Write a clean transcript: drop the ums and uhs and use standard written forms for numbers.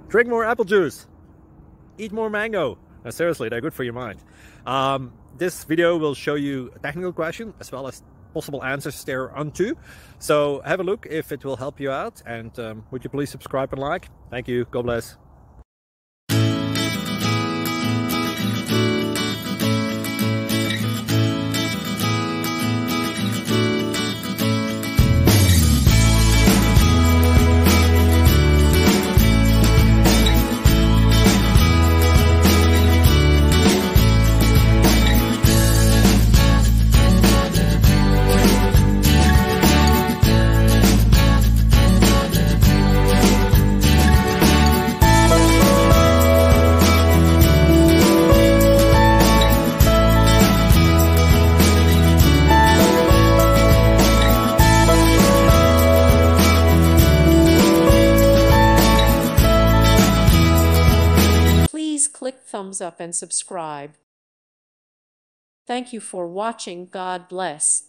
Drink more apple juice. Eat more mango. Seriously, they're good for your mind. This video will show you a technical question as well as possible answers thereunto. So have a look if it will help you out, and would you please subscribe and like? Thank you. God bless. Please click thumbs up and subscribe. Thank you for watching. God bless.